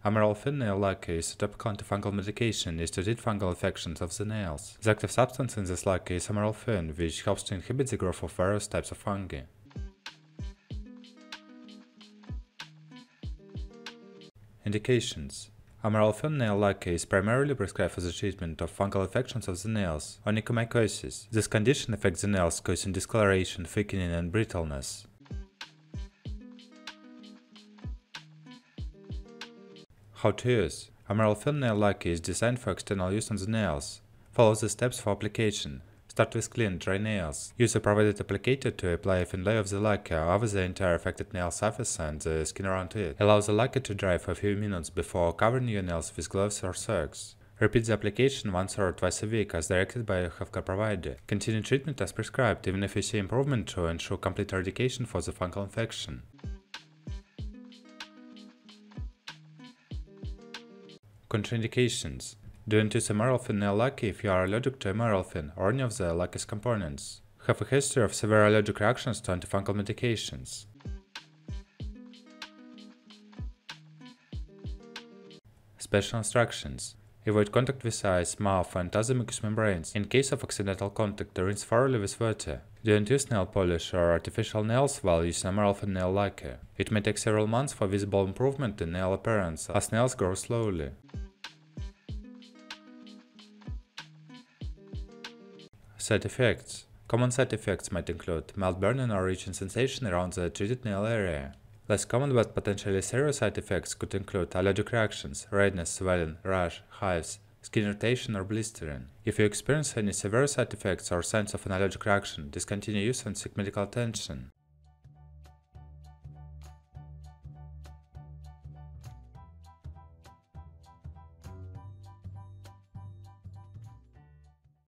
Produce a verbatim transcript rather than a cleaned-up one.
Amorolfine nail lacquer is a topical antifungal medication used to treat fungal infections of the nails. The active substance in this lacquer is amorolfine, which helps to inhibit the growth of various types of fungi. Indications: Amorolfine nail lacquer is primarily prescribed for the treatment of fungal infections of the nails, onychomycosis. This condition affects the nails, causing discoloration, thickening, and brittleness. How to use: Amorolfine nail lacquer is designed for external use on the nails. Follow the steps for application. Start with clean, dry nails. Use a provided applicator to apply a thin layer of the lacquer over the entire affected nail surface and the skin around it. Allow the lacquer to dry for a few minutes before covering your nails with gloves or socks. Repeat the application once or twice a week as directed by your healthcare provider. Continue treatment as prescribed even if you see improvement to ensure complete eradication for the fungal infection. Contraindications: Don't use amorolfine nail lacquer if you are allergic to amorolfine or any of the lacquer's components. Have a history of severe allergic reactions to antifungal medications. Special instructions: Avoid contact with eyes, mouth, and other mucous membranes. In case of accidental contact, rinse thoroughly with water. Don't use nail polish or artificial nails while using amorolfine nail lacquer. It may take several months for visible improvement in nail appearance, as nails grow slowly. Side effects: Common side effects might include mild burning or itching sensation around the treated nail area. Less common but potentially serious side effects could include allergic reactions, redness, swelling, rash, hives, skin irritation, or blistering. If you experience any severe side effects or signs of an allergic reaction, discontinue use and seek medical attention.